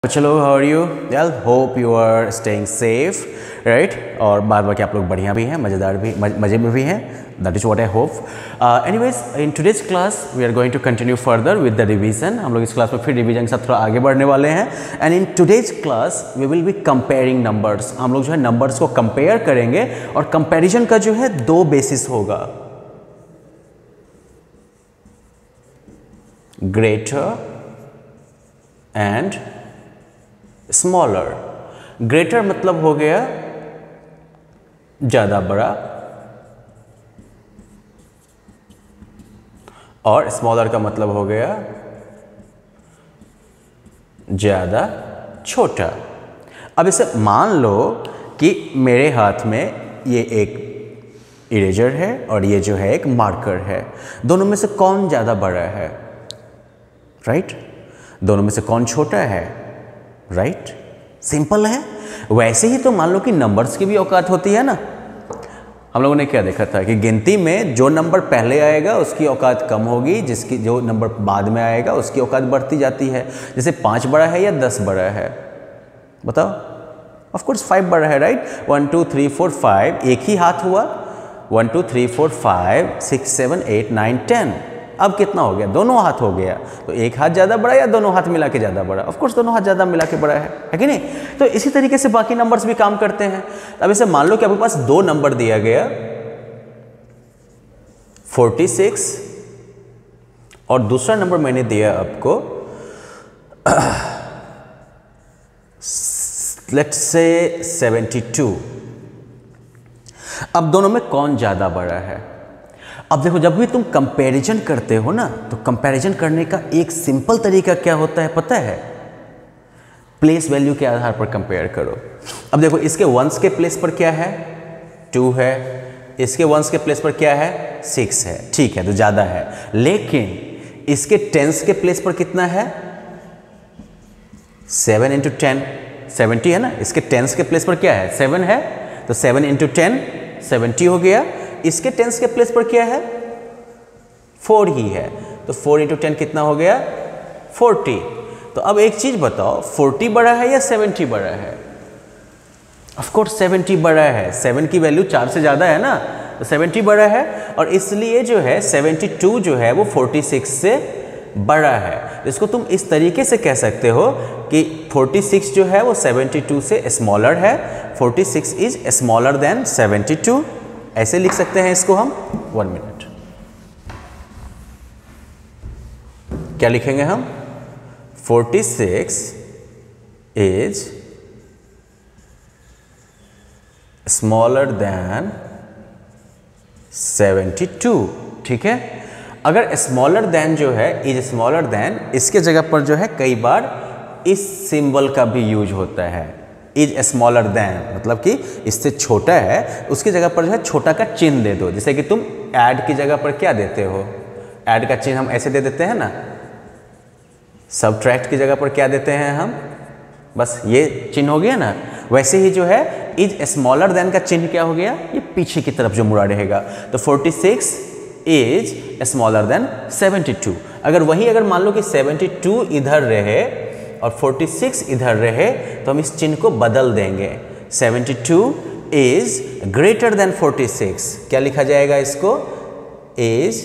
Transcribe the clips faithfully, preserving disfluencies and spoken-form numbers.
चलो, how are you? Well, hope you are staying safe, right? और बाद बाकी आप लोग बढ़िया भी हैं, मज़ेदार भी, मज़े में भी हैं. That is what I hope. Anyways, in today's class we are going to continue further with the revision. हम लोग इस क्लास में फिर रिवीजन के साथ थोड़ा आगे बढ़ने वाले हैं. And in today's class we will be comparing numbers. हम लोग जो है नंबर्स को कंपेयर करेंगे और कंपेरिजन का जो है दो बेसिस होगा. Greater and smaller. ग्रेटर मतलब हो गया ज़्यादा बड़ा, और स्मॉलर का मतलब हो गया ज़्यादा छोटा. अब इसे मान लो कि मेरे हाथ में ये एक इरेजर है और ये जो है एक मार्कर है. दोनों में से कौन ज़्यादा बड़ा है? Right right? दोनों में से कौन छोटा है? Right right? सिंपल है. वैसे ही तो मान लो कि नंबर्स की भी औकात होती है ना. हम लोगों ने क्या देखा था कि गिनती में जो नंबर पहले आएगा उसकी औकात कम होगी, जिसकी जो नंबर बाद में आएगा उसकी औकात बढ़ती जाती है. जैसे पाँच बड़ा है या दस बड़ा है? बताओ. ऑफ कोर्स फाइव बड़ा है, right? One two three four five, एक ही हाथ हुआ. One two three four five six seven eight nine ten. अब कितना हो गया? दोनों हाथ हो गया. तो एक हाथ ज़्यादा बड़ा या दोनों हाथ मिला के ज़्यादा बड़ा? ऑफ कोर्स दोनों हाथ ज़्यादा मिला के बड़ा है, है कि नहीं? तो इसी तरीके से बाकी नंबर्स भी काम करते हैं. अब इसे मान लो कि आपके पास दो नंबर दिया गया, फोर्टी सिक्स, और दूसरा नंबर मैंने दिया आपको लेट्स से सेवेंटी टू. अब दोनों में कौन ज़्यादा बड़ा है? अब देखो, जब भी तुम कंपैरिजन करते हो ना, तो कंपैरिजन करने का एक सिंपल तरीका क्या होता है पता है? प्लेस वैल्यू के आधार पर कंपेयर करो. अब देखो, इसके वंस के प्लेस पर क्या है? टू है. इसके वंस के प्लेस पर क्या है? सिक्स है. ठीक है, तो ज़्यादा है. लेकिन इसके टेंस के प्लेस पर कितना है? सेवन इंटू टेन, सेवेंटी है ना. इसके टेंस के प्लेस पर क्या है? सेवन है. तो सेवन इंटू टेन सेवेंटी हो गया. इसके टेंस के प्लेस पर क्या है? फोर ही है. तो फोर इंटू टेन कितना हो गया? फोर्टी. तो अब एक चीज बताओ, फोर्टी बड़ा है या सेवेंटी बड़ा है? ऑफ कोर्स सेवेंटी बड़ा है. सेवन की वैल्यू चार से ज़्यादा है ना, तो सेवेंटी बड़ा है. और इसलिए जो है सेवेंटी टू जो है वो फोर्टी सिक्स से बड़ा है. इसको तुम इस तरीके से कह सकते हो कि फोर्टी सिक्स जो है वो सेवेंटी टू से स्मॉलर है. Forty six is smaller than seventy two. ऐसे लिख सकते हैं इसको हम. वन मिनट, क्या लिखेंगे हम? Forty six is smaller than seventy two. ठीक है. अगर स्मॉलर देन जो है इज स्मॉलर देन, इसके जगह पर जो है कई बार इस सिंबल का भी यूज होता है. इज स्मॉलर देन मतलब कि इससे छोटा है, उसकी जगह पर जो है छोटा का चिन्ह दे दो. जैसे कि तुम ऐड की जगह पर क्या देते हो? ऐड का चिन्ह हम ऐसे दे देते हैं ना. सबट्रैक्ट की जगह पर क्या देते हैं हम? बस ये चिन्ह हो गया ना. वैसे ही जो है इज स्मॉलर देन का चिन्ह क्या हो गया? ये पीछे की तरफ जो मुड़ा रहेगा. तो forty six is smaller than seventy two. अगर वही अगर मान लो कि सेवेंटी टू इधर रहे और फोर्टी सिक्स इधर रहे, तो हम इस चिन्ह को बदल देंगे. Seventy two is greater than forty six. क्या लिखा जाएगा इसको? Is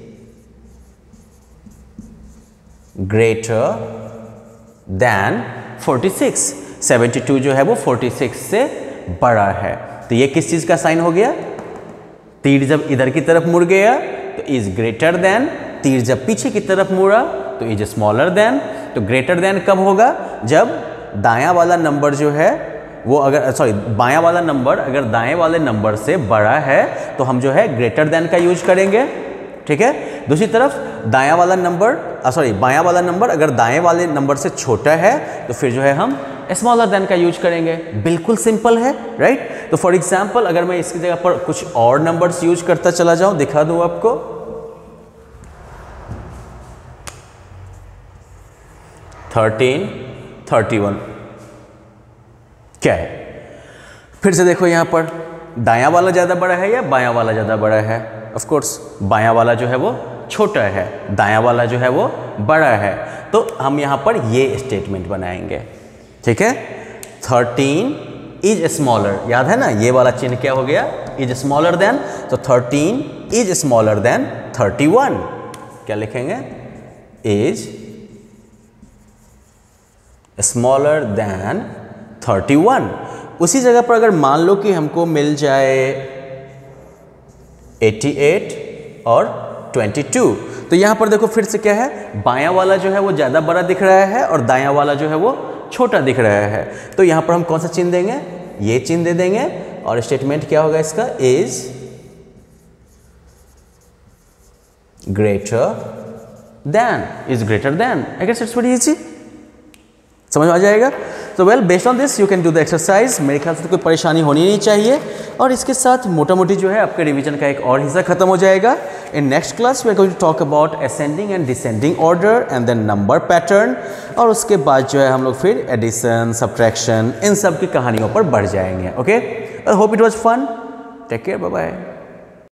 greater than forty six. Seventy two जो है वो फोर्टी सिक्स से बड़ा है. तो ये किस चीज का साइन हो गया? तीर जब इधर की तरफ मुड़ गया तो इज ग्रेटर देन. तीर जब पीछे की तरफ मुड़ा तो इज स्मॉलर देन. तो ग्रेटर देन कब होगा? जब दायां वाला नंबर जो है वो अगर सॉरी बायां वाला नंबर अगर दाएं वाले नंबर से बड़ा है तो हम जो है ग्रेटर देन का यूज करेंगे. ठीक है. दूसरी तरफ दायां वाला नंबर सॉरी बायां वाला नंबर अगर दाएं वाले नंबर से छोटा है तो फिर जो है हम स्मॉलर देन का यूज करेंगे. बिल्कुल सिंपल है, राइट? तो फॉर एग्जाम्पल अगर मैं इसकी जगह पर कुछ और नंबर्स यूज करता चला जाऊं, दिखा दूं आपको. थर्टीन, थर्टी वन क्या है? फिर से देखो, यहां पर दायां वाला ज़्यादा बड़ा है या बायां वाला ज़्यादा बड़ा है? ऑफ कोर्स बायां वाला जो है वो छोटा है, दायां वाला जो है वो बड़ा है. तो हम यहाँ पर ये स्टेटमेंट बनाएंगे. ठीक है। थर्टीन इज स्मॉलर, याद है ना, ये वाला चिन्ह क्या हो गया, इज स्मॉलर देन, तो thirteen is smaller than thirty one. क्या लिखेंगे, is smaller than thirty one. उसी जगह पर अगर मान लो कि हमको मिल जाए एटी एट और ट्वेंटी टू, तो यहां पर देखो फिर से क्या है, बायां वाला जो है वो ज़्यादा बड़ा दिख रहा है और दायां वाला जो है वो छोटा दिख रहा है। तो यहां पर हम कौन सा चिन्ह देंगे, ये चिन्ह दे देंगे और स्टेटमेंट क्या होगा इसका, is greater than, is greater than. I guess it's very easy, समझ में आ जाएगा। तो well based on this you can do the exercise. मेरे ख्याल से तो कोई परेशानी होनी नहीं चाहिए और इसके साथ मोटा मोटी जो है आपके रिवीजन का एक और हिस्सा खत्म हो जाएगा। In next class we are going to talk about ascending and descending order and then number pattern, और उसके बाद जो है हम लोग फिर एडिशन, सब्ट्रैक्शन, इन सब की कहानियों पर बढ़ जाएंगे। Okay, I hope it was fun, take care, bye bye.